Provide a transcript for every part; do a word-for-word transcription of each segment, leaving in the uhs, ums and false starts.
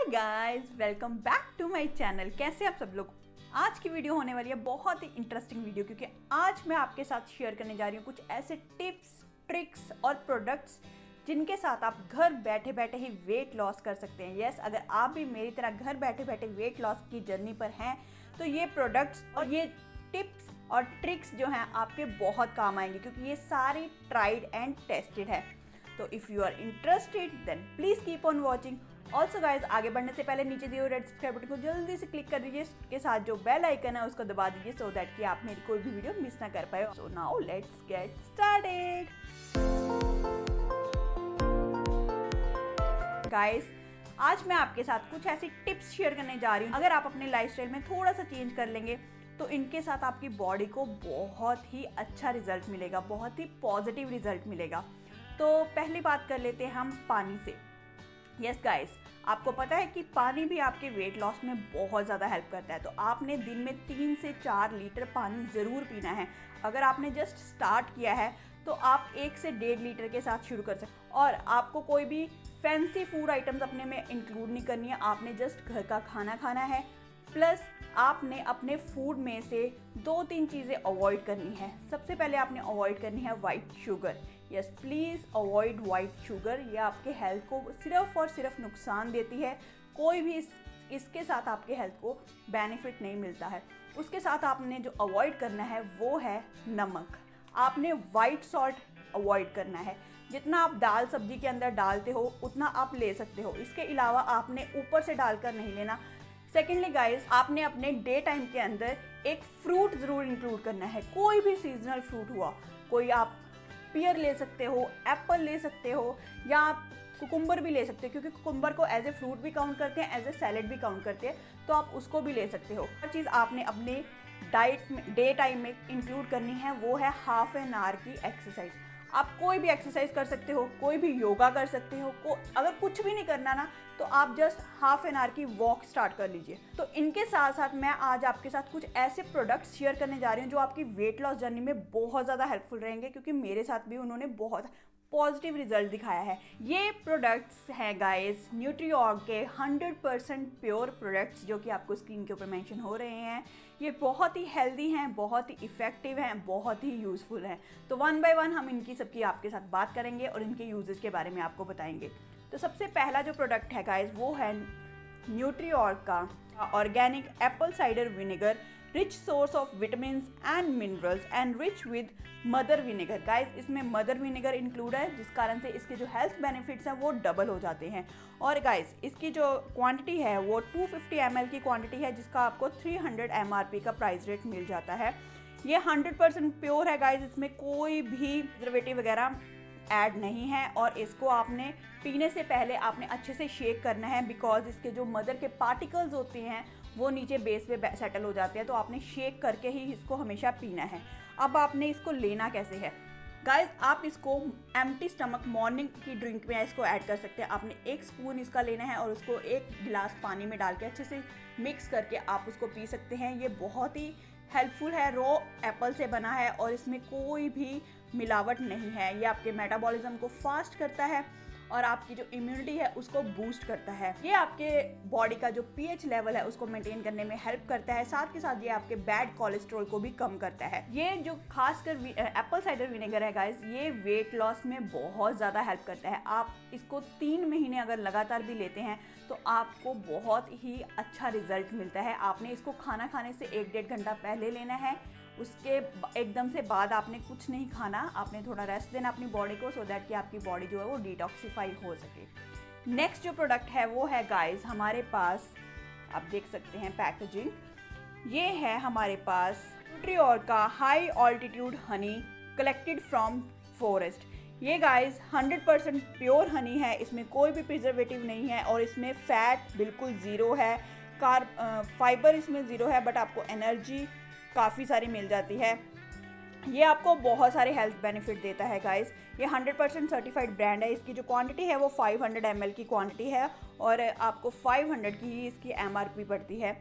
Hi guys, welcome back to my channel. कैसे आप सब लोग। आज की वीडियो होने वाली है बहुत ही इंटरेस्टिंग वीडियो, क्योंकि आज मैं आपके साथ शेयर करने जा रही हूँ कुछ ऐसे टिप्स, ट्रिक्स और प्रोडक्ट्स जिनके साथ आप घर बैठे बैठे ही वेट लॉस कर सकते हैं। यस, अगर आप भी मेरी तरह घर बैठे बैठे वेट लॉस की जर्नी पर हैं तो ये प्रोडक्ट्स और ये टिप्स और ट्रिक्स जो हैं आपके बहुत काम आएंगे, क्योंकि ये सारी ट्राइड एंड टेस्टेड है। तो if you are interested then please keep on watching. Also guys, आगे बढ़ने से पहले नीचे दिए हुए रेड सब्सक्राइब बटन को जल्दी से क्लिक कर दीजिए। इसके साथ जो बेल आइकन है उसको दबा दीजिए, सो दैट कि आप मेरी कोई भी वीडियो मिस ना कर पाए। So now let's get started. Guys, आज मैं आपके साथ कुछ ऐसी टिप्स शेयर करने जा रही हूँ। अगर आप अपने लाइफस्टाइल में थोड़ा सा चेंज कर लेंगे तो इनके साथ आपकी बॉडी को बहुत ही अच्छा रिजल्ट मिलेगा, बहुत ही पॉजिटिव रिजल्ट मिलेगा। तो पहली बात कर लेते हैं हम पानी से। यस गाइस, आपको पता है कि पानी भी आपके वेट लॉस में बहुत ज़्यादा हेल्प करता है। तो आपने दिन में तीन से चार लीटर पानी ज़रूर पीना है। अगर आपने जस्ट स्टार्ट किया है तो आप एक से डेढ़ लीटर के साथ शुरू कर सकते हैं। और आपको कोई भी फैंसी फूड आइटम्स अपने में इंक्लूड नहीं करनी है। आपने जस्ट घर का खाना खाना है, प्लस आपने अपने फूड में से दो तीन चीज़ें अवॉइड करनी है। सबसे पहले आपने अवॉइड करनी है white sugar. Yes, please avoid white sugar. ये आपके हेल्थ को सिर्फ और सिर्फ नुकसान देती है। कोई भी इस, इसके साथ आपके हेल्थ को बेनिफिट नहीं मिलता है। उसके साथ आपने जो अवॉइड करना है वो है नमक। आपने वाइट सॉल्ट अवॉइड करना है। जितना आप दाल सब्जी के अंदर डालते हो उतना आप ले सकते हो। इसके अलावा आपने ऊपर से डालकर नहीं लेना। सेकेंडली गाइस, आपने अपने डे टाइम के अंदर एक फ्रूट ज़रूर इंक्लूड करना है। कोई भी सीजनल फ्रूट हुआ, कोई आप पियर ले सकते हो, एप्पल ले सकते हो, या आप कुकुम्बर भी ले सकते हो, क्योंकि कुकुम्बर को एज ए फ्रूट भी काउंट करते हैं, एज ए सैलेड भी काउंट करते हैं, तो आप उसको भी ले सकते हो। हर चीज़ आपने अपने डाइट में डे टाइम में इंक्लूड करनी है, वो है हाफ एन आवर की एक्सरसाइज। आप कोई भी एक्सरसाइज कर सकते हो, कोई भी योगा कर सकते हो। को अगर कुछ भी नहीं करना ना तो आप जस्ट हाफ एन आवर की वॉक स्टार्ट कर लीजिए। तो इनके साथ साथ मैं आज आपके साथ कुछ ऐसे प्रोडक्ट्स शेयर करने जा रही हूँ जो आपकी वेट लॉस जर्नी में बहुत ज़्यादा हेल्पफुल रहेंगे, क्योंकि मेरे साथ भी उन्होंने बहुत पॉजिटिव रिजल्ट दिखाया है। ये प्रोडक्ट्स हैं गाइस न्यूट्रीऑर्ग के हंड्रेड परसेंट प्योर प्रोडक्ट्स, जो कि आपको स्क्रीन के ऊपर मेंशन हो रहे हैं। ये बहुत ही हेल्दी हैं, बहुत ही इफ़ेक्टिव हैं, बहुत ही यूज़फुल हैं। तो वन बाय वन हम इनकी सबकी आपके साथ बात करेंगे और इनके यूजेस के बारे में आपको बताएंगे। तो सबसे पहला जो प्रोडक्ट है गाइस वो है न्यूट्रीऑर्ग का organic apple cider vinegar, rich source of vitamin and minerals and rich with mother vinegar. Guys, इसमें मदर विनेगर इंक्लूड है, जिस कारण से इसके जो हेल्थ बेनिफिट्स हैं वो डबल हो जाते हैं। और गाइस, इसकी जो क्वांटिटी है वो टू फिफ्टी एम एल की क्वांटिटी है, जिसका आपको three hundred M R P का प्राइस रेट मिल जाता है। ये हंड्रेड परसेंट प्योर है गाइस, इसमें कोई भी प्रिजर्वेटिव वगैरह ऐड नहीं है। और इसको आपने पीने से पहले आपने अच्छे से शेक करना है, बिकॉज इसके जो मदर के पार्टिकल्स होते हैं वो नीचे बेस पे सेटल हो जाते हैं। तो आपने शेक करके ही इसको हमेशा पीना है। अब आपने इसको लेना कैसे है गाइस, आप इसको एम्प्टी स्टमक मॉर्निंग की ड्रिंक में इसको ऐड कर सकते हैं। आपने एक स्पून इसका लेना है और उसको एक गिलास पानी में डाल के अच्छे से मिक्स करके आप उसको पी सकते हैं। ये बहुत ही हेल्पफुल है, रॉ एप्पल से बना है और इसमें कोई भी मिलावट नहीं है। ये आपके मेटाबॉलिज्म को फास्ट करता है और आपकी जो इम्यूनिटी है उसको बूस्ट करता है। ये आपके बॉडी का जो पीएच लेवल है उसको मेंटेन करने में हेल्प करता है। साथ के साथ ये आपके बैड कोलेस्ट्रॉल को भी कम करता है। ये जो खासकर एप्पल साइडर विनेगर है गाइस, ये वेट लॉस में बहुत ज़्यादा हेल्प करता है। आप इसको तीन महीने अगर लगातार भी लेते हैं तो आपको बहुत ही अच्छा रिजल्ट मिलता है। आपने इसको खाना खाने से एक डेढ़ घंटा पहले लेना है। उसके एकदम से बाद आपने कुछ नहीं खाना, आपने थोड़ा रेस्ट देना अपनी बॉडी को, सो दैट कि आपकी बॉडी जो है वो डिटॉक्सीफाई हो सके। नेक्स्ट जो प्रोडक्ट है वो है गाइस हमारे पास, आप देख सकते हैं पैकेजिंग, ये है हमारे पास न्यूट्रीऑर्ग का high altitude honey collected from forest. ये guys hundred percent pure honey है, इसमें कोई भी प्रिजर्वेटिव नहीं है और इसमें फैट बिल्कुल ज़ीरो है, कार्ब फाइबर इसमें ज़ीरो है, बट आपको एनर्जी काफ़ी सारी मिल जाती है। ये आपको बहुत सारे हेल्थ बेनिफिट देता है गाइस। ये हंड्रेड परसेंट सर्टिफाइड ब्रांड है। इसकी जो क्वांटिटी है वो फाइव हंड्रेड एम एल की क्वांटिटी है और आपको फाइव हंड्रेड की ही इसकी एम आर पी पड़ती है।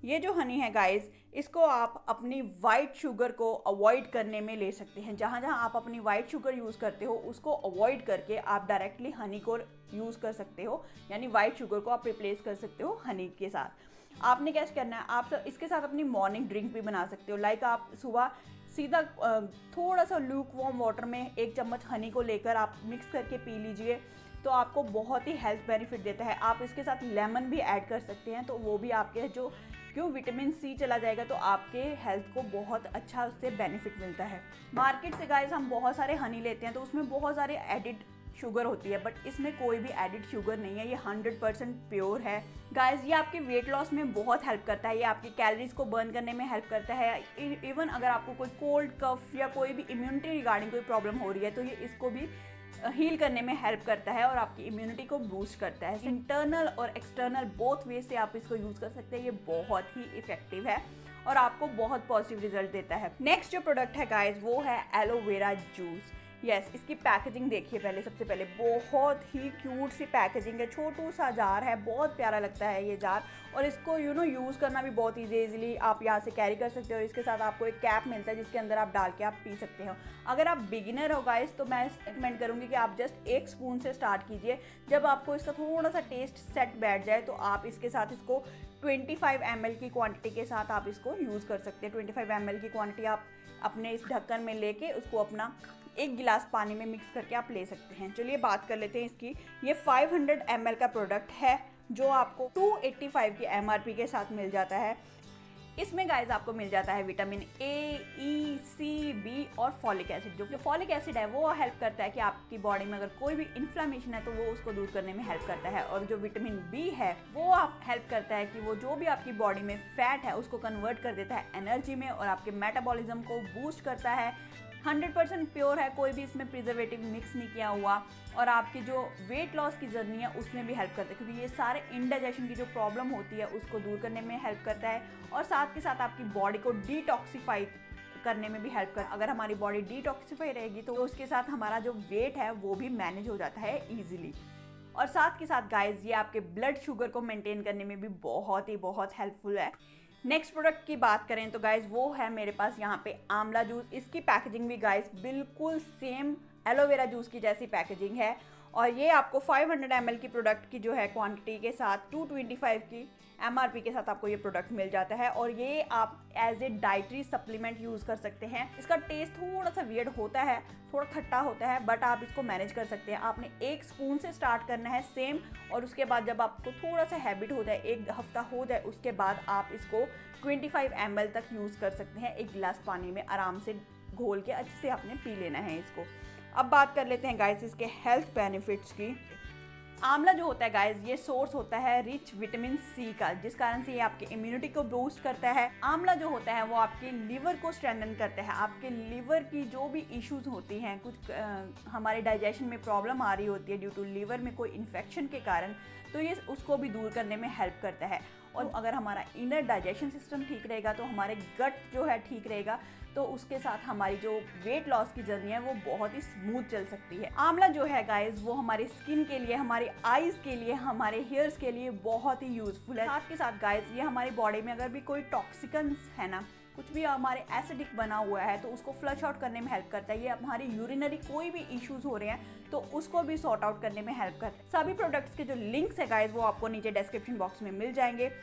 ये जो हनी है गाइस, इसको आप अपनी वाइट शुगर को अवॉइड करने में ले सकते हैं। जहाँ जहाँ आप अपनी वाइट शुगर यूज़ करते हो उसको अवॉइड करके आप डायरेक्टली हनी को यूज़ कर सकते हो, यानी वाइट शुगर को आप रिप्लेस कर सकते हो हनी के साथ। आपने क्या करना है, आप इसके साथ अपनी मॉर्निंग ड्रिंक भी बना सकते हो। लाइक आप सुबह सीधा थोड़ा सा लूक वार्म वाटर में एक चम्मच हनी को लेकर आप मिक्स करके पी लीजिए, तो आपको बहुत ही हेल्थ बेनिफिट देता है। आप इसके साथ लेमन भी ऐड कर सकते हैं, तो वो भी आपके जो क्यों विटामिन सी चला जाएगा, तो आपके हेल्थ को बहुत अच्छा उससे बेनिफिट मिलता है। मार्केट से गाइस हम बहुत सारे हनी लेते हैं तो उसमें बहुत सारे एडिड शुगर होती है, बट इसमें कोई भी एडिड शुगर नहीं है, ये हंड्रेड परसेंट प्योर है। गाइस ये आपके वेट लॉस में बहुत हेल्प करता है, ये आपकी कैलोरीज को बर्न करने में हेल्प करता है। इवन अगर आपको कोई कोल्ड कफ या कोई भी इम्यूनिटी रिगार्डिंग कोई प्रॉब्लम हो रही है तो ये इसको भी हील करने में हेल्प करता है और आपकी इम्यूनिटी को बूस्ट करता है। इंटरनल और एक्सटर्नल बोथ वे से आप इसको यूज़ कर सकते हैं। ये बहुत ही इफेक्टिव है और आपको बहुत पॉजिटिव रिजल्ट देता है। नेक्स्ट जो प्रोडक्ट है गाइस वो है एलोवेरा जूस। यस yes, इसकी पैकेजिंग देखिए पहले, सबसे पहले बहुत ही क्यूट सी पैकेजिंग है, छोटू सा जार है, बहुत प्यारा लगता है ये जार। और इसको यू नो यूज़ करना भी बहुत ईजी इजीली आप यहाँ से कैरी कर सकते हो। इसके साथ आपको एक कैप मिलता है जिसके अंदर आप डाल के आप पी सकते हो। अगर आप बिगिनर हो गाइस तो मैं रिकमेंड करूँगी कि आप जस्ट एक स्पून से स्टार्ट कीजिए। जब आपको इसका थोड़ा सा टेस्ट सेट बैठ जाए तो आप इसके साथ इसको पच्चीस एम एल की क्वांटिटी के साथ आप इसको यूज़ कर सकते हैं। पच्चीस एम एल की क्वांटिटी आप अपने इस ढक्कन में लेके उसको अपना एक गिलास पानी में मिक्स करके आप ले सकते हैं। चलिए बात कर लेते हैं इसकी। ये पाँच सौ एम एल का प्रोडक्ट है जो आपको दो सौ पचासी की एम आर पी के साथ मिल जाता है। इसमें गाइस आपको मिल जाता है vitamin A, E, C, B और फॉलिक एसिड। जो कि फॉलिक एसिड है वो हेल्प करता है कि आपकी बॉडी में अगर कोई भी इन्फ्लेमेशन है तो वो उसको दूर करने में हेल्प करता है। और जो विटामिन बी है वो आप हेल्प करता है कि वो जो भी आपकी बॉडी में फैट है उसको कन्वर्ट कर देता है एनर्जी में और आपके मेटाबॉलिज्म को बूस्ट करता है। हंड्रेड परसेंट प्योर है, कोई भी इसमें प्रिजर्वेटिव मिक्स नहीं किया हुआ। और आपकी जो वेट लॉस की जर्नी है उसमें भी हेल्प करता है, क्योंकि ये सारे इंडाइजेशन की जो प्रॉब्लम होती है उसको दूर करने में हेल्प करता है। और साथ के साथ आपकी बॉडी को डिटॉक्सिफाई करने में भी हेल्प करता है। अगर हमारी बॉडी डिटॉक्सिफाई रहेगी तो उसके साथ हमारा जो वेट है वो भी मैनेज हो जाता है ईजिली। और साथ के साथ गाइज ये आपके ब्लड शुगर को मेंटेन करने में भी बहुत ही बहुत हेल्पफुल है। नेक्स्ट प्रोडक्ट की बात करें तो गाइज वो है मेरे पास यहाँ पे आंवला जूस। इसकी पैकेजिंग भी गाइज बिल्कुल सेम एलोवेरा जूस की जैसी पैकेजिंग है और ये आपको पाँच सौ एम एल की प्रोडक्ट की जो है क्वांटिटी के साथ दो सौ पच्चीस की एम आर पी के साथ आपको ये प्रोडक्ट मिल जाता है। और ये आप as a dietary supplement use कर सकते हैं। इसका टेस्ट थोड़ा सा वियर्ड होता है, थोड़ा खट्टा होता है, बट आप इसको मैनेज कर सकते हैं। आपने एक स्पून से स्टार्ट करना है सेम, और उसके बाद जब आपको थोड़ा सा हैबिट हो जाए, एक हफ्ता हो जाए, उसके बाद आप इसको पच्चीस एम एल तक यूज़ कर सकते हैं। एक गिलास पानी में आराम से घोल के अच्छे से आपने पी लेना है इसको। अब बात कर लेते हैं गाइस इसके हेल्थ बेनिफिट्स की। आंवला जो होता है गाइस ये सोर्स होता है रिच विटामिन सी का, जिस कारण से ये आपके इम्यूनिटी को बूस्ट करता है। आंवला जो होता है वो आपके लीवर को स्ट्रेंथन करता है। आपके लीवर की जो भी इश्यूज होती हैं, कुछ आ, हमारे डाइजेशन में प्रॉब्लम आ रही होती है ड्यू टू लीवर में कोई इन्फेक्शन के कारण, तो ये उसको भी दूर करने में हेल्प करता है। और अगर हमारा इनर डाइजेशन सिस्टम ठीक रहेगा तो हमारे गट जो है ठीक रहेगा, तो उसके साथ हमारी जो वेट लॉस की जर्नी है वो बहुत ही स्मूथ चल सकती है। आंवला जो है गाइस वो हमारी स्किन के लिए, हमारी आईज के लिए, हमारे हेयर्स के लिए बहुत ही यूजफुल है। साथ के साथ गाइस ये हमारी बॉडी में अगर भी कोई टॉक्सिकन्स है ना, कुछ भी हमारे एसिडिक बना हुआ है, तो उसको फ्लश आउट करने में हेल्प करता है। ये हमारी यूरिनरी कोई भी इश्यूज हो रहे हैं तो उसको भी सॉर्ट आउट करने में हेल्प करता है। सभी प्रोडक्ट्स के जो लिंक्स है गाइस वो आपको नीचे डिस्क्रिप्शन बॉक्स में मिल जाएंगे।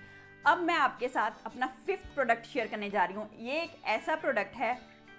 अब मैं आपके साथ अपना फिफ्थ प्रोडक्ट शेयर करने जा रही हूँ। ये एक ऐसा प्रोडक्ट है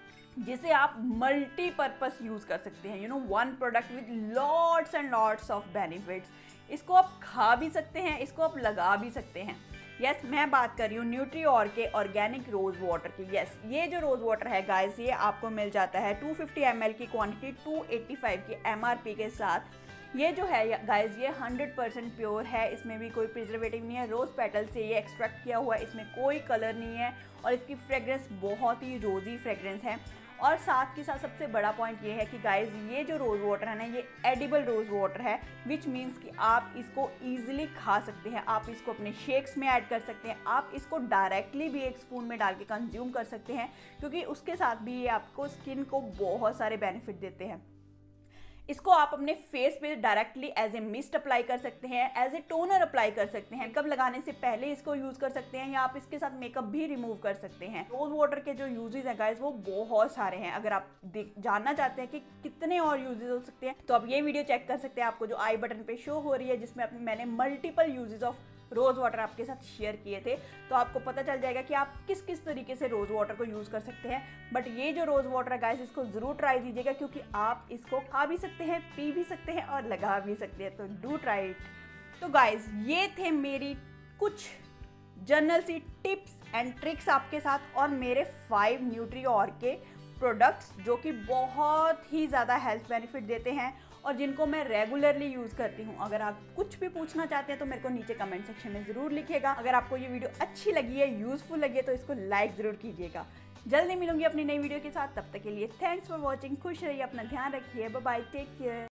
जिसे आप मल्टीपर्पस यूज कर सकते हैं। You know one product with lots and lots of benefits. इसको आप खा भी सकते हैं, इसको आप लगा भी सकते हैं। यस yes, मैं बात कर रही हूँ न्यूट्रीऑर्ग के ऑर्गेनिक रोज वाटर की। यस yes, ये जो रोज वाटर है गाइस ये आपको मिल जाता है दो सौ पचास एम एल की क्वांटिटी दो सौ पचासी की एम आर पी के साथ। ये जो है गाइस ये हंड्रेड परसेंट प्योर है, इसमें भी कोई प्रिजर्वेटिव नहीं है। रोज़ पेटल से ये एक्सट्रैक्ट किया हुआ है, इसमें कोई कलर नहीं है और इसकी फ्रेग्रेंस बहुत ही रोजी फ्रेग्रेंस है। और साथ के साथ सबसे बड़ा पॉइंट ये है कि गाइस ये जो रोज़ वाटर है ना ये एडिबल रोज़ वाटर है, विच मीन्स कि आप इसको ईजिली खा सकते हैं। आप इसको अपने शेक्स में ऐड कर सकते हैं, आप इसको डायरेक्टली भी एक स्पून में डाल के कंज्यूम कर सकते हैं, क्योंकि उसके साथ भी ये आपको स्किन को बहुत सारे बेनिफिट देते हैं। इसको आप अपने फेस पे directly as a mist apply कर सकते हैं, एज ए टोनर अप्लाई कर सकते हैं। मेकअप लगाने से पहले इसको यूज कर सकते हैं या आप इसके साथ मेकअप भी रिमूव कर सकते हैं। रोज वाटर के जो यूजेस हैं गाइस वो बहुत सारे हैं। अगर आप जानना चाहते हैं कि कितने और यूजेस हो सकते हैं तो आप ये वीडियो चेक कर सकते हैं, आपको जो आई बटन पे शो हो रही है, जिसमें मैंने multiple uses of rose water आपके साथ शेयर किए थे। तो आपको पता चल जाएगा कि आप किस किस तरीके से रोज वाटर को यूज कर सकते हैं। बट ये जो रोज वाटर है गाइस, इसको जरूर ट्राई कीजिएगा, क्योंकि आप इसको खा भी सकते हैं, पी भी सकते हैं और लगा भी सकते हैं। तो डू ट्राई इट। तो गाइस ये थे मेरी कुछ जनरल सी टिप्स एंड ट्रिक्स आपके साथ, और मेरे फाइव न्यूट्रीऑर्ग के प्रोडक्ट्स जो कि बहुत ही ज़्यादा हेल्थ बेनिफिट देते हैं और जिनको मैं रेगुलरली यूज़ करती हूँ। अगर आप कुछ भी पूछना चाहते हैं तो मेरे को नीचे कमेंट सेक्शन में ज़रूर लिखिएगा। अगर आपको ये वीडियो अच्छी लगी है, यूज़फुल लगी है, तो इसको लाइक ज़रूर कीजिएगा। जल्दी मिलूंगी अपनी नई वीडियो के साथ, तब तक के लिए थैंक्स फॉर वॉचिंग। खुश रहिए, अपना ध्यान रखिए, बाय बाय, टेक केयर।